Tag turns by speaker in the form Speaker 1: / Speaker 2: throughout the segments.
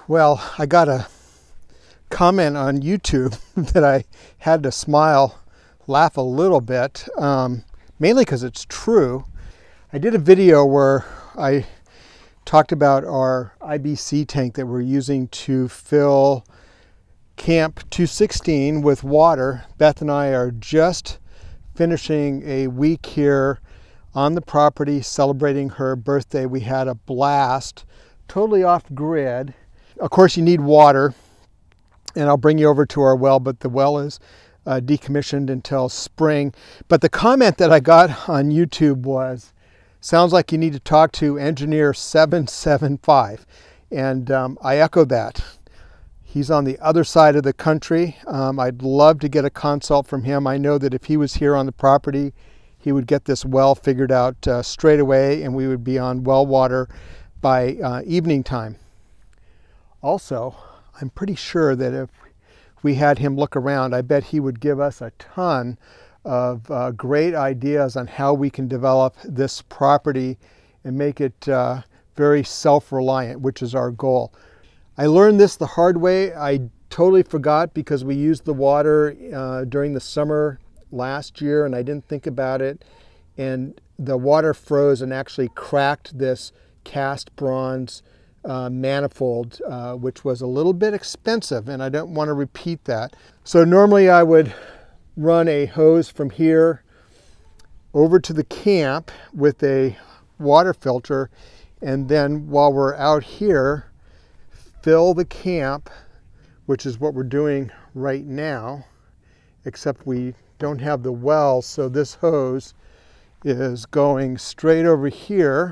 Speaker 1: Well, I got a comment on YouTube that I had to smile, laugh a little bit, mainly because it's true. I did a video where I talked about our IBC tank that we're using to fill Camp 216 with water. Beth and I are just finishing a week here on the property celebrating her birthday. We had a blast, totally off grid. Of course, you need water, and I'll bring you over to our well, but the well is decommissioned until spring. But the comment that I got on YouTube was, sounds like you need to talk to engineer 775. And I echo that. He's on the other side of the country. I'd love to get a consult from him. I know that if he was here on the property, he would get this well figured out straight away, and we would be on well water by evening time. Also, I'm pretty sure that if we had him look around, I bet he would give us a ton of great ideas on how we can develop this property and make it very self-reliant, which is our goal. I learned this the hard way. I totally forgot because we used the water during the summer last year and I didn't think about it. And the water froze and actually cracked this cast bronze manifold, which was a little bit expensive, and I don't want to repeat that. So normally I would run a hose from here over to the camp with a water filter, and then while we're out here, fill the camp, which is what we're doing right now, except we don't have the well, so this hose is going straight over here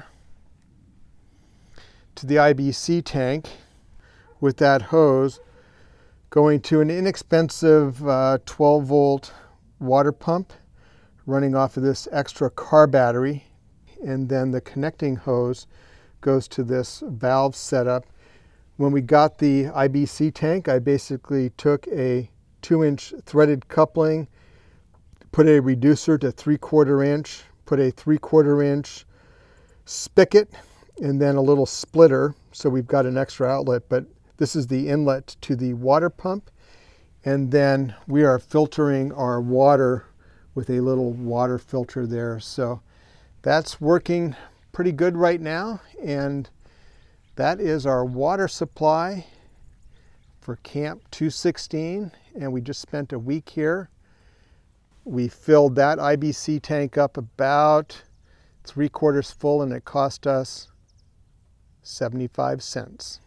Speaker 1: to the IBC tank with that hose going to an inexpensive 12-volt water pump running off of this extra car battery, and then the connecting hose goes to this valve setup. When we got the IBC tank, I basically took a 2-inch threaded coupling, put a reducer to 3/4 inch, put a 3/4 inch spigot, and then a little splitter, so we've got an extra outlet, but this is the inlet to the water pump. And then we are filtering our water with a little water filter there. So that's working pretty good right now. And that is our water supply for Camp 216. And we just spent a week here. We filled that IBC tank up about 3/4 full, and it cost us 75 cents.